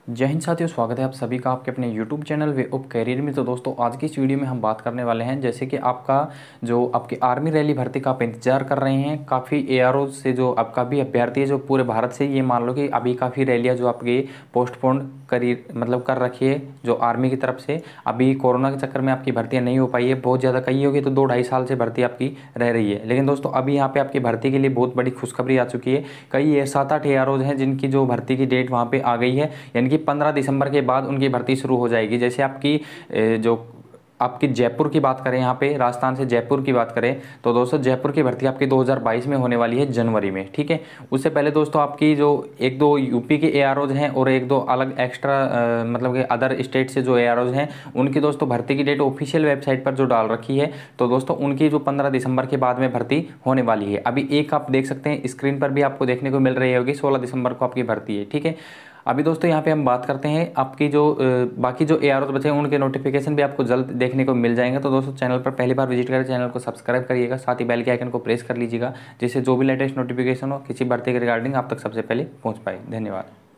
जय हिंद साथियों, स्वागत है आप सभी का आपके अपने YouTube channel way of career में। तो दोस्तों आज की इस वीडियो में हम बात करने वाले हैं जैसे कि आपका जो आपकी आर्मी रैली भर्ती का आप इंतजार कर रहे हैं, काफ़ी ARO से जो आपका भी अभ्यर्थी है जो पूरे भारत से, ये मान लो कि अभी काफ़ी रैलियाँ जो आपकी पोस्टपोन करी मतलब कर रखी है जो आर्मी की तरफ से। अभी कोरोना के चक्कर में आपकी भर्तियाँ नहीं हो पाई है, बहुत ज़्यादा कही होगी तो 2-2.5 साल से भर्ती आपकी रह रही है। लेकिन दोस्तों अभी यहाँ पे आपकी भर्ती के लिए बहुत बड़ी खुशखबरी आ चुकी है। कई 7-8 AROज हैं जिनकी जो भर्ती की डेट वहाँ पे आ गई है, यानी कि 15 दिसंबर के बाद उनकी भर्ती शुरू हो जाएगी। जैसे जो आपकी जयपुर की बात करें, यहाँ पे राजस्थान से जयपुर की बात करें तो दोस्तों जयपुर की भर्ती आपकी 2022 में होने वाली है जनवरी में, ठीक है। उससे पहले दोस्तों आपकी जो 1-2 यूपी के AROज हैं और 1-2 अलग एक्स्ट्रा मतलब कि अदर स्टेट से जो AROज हैं, उनकी दोस्तों भर्ती की डेट ऑफिशियल वेबसाइट पर जो डाल रखी है, तो दोस्तों उनकी जो 15 दिसंबर के बाद में भर्ती होने वाली है। अभी एक आप देख सकते हैं स्क्रीन पर भी आपको देखने को मिल रही होगी, 16 दिसंबर को आपकी भर्ती है, ठीक है। अभी दोस्तों यहाँ पे हम बात करते हैं आपकी जो बाकी जो AROज बचे हैं उनके नोटिफिकेशन भी आपको जल्द देखने को मिल जाएंगे। तो दोस्तों चैनल पर पहली बार विजिट करें, चैनल को सब्सक्राइब करिएगा, साथ ही बेल के आइकन को प्रेस कर लीजिएगा, जिससे जो भी लेटेस्ट नोटिफिकेशन हो किसी भर्ती के रिगार्डिंग आप तक सबसे पहले पहुँच पाए। धन्यवाद।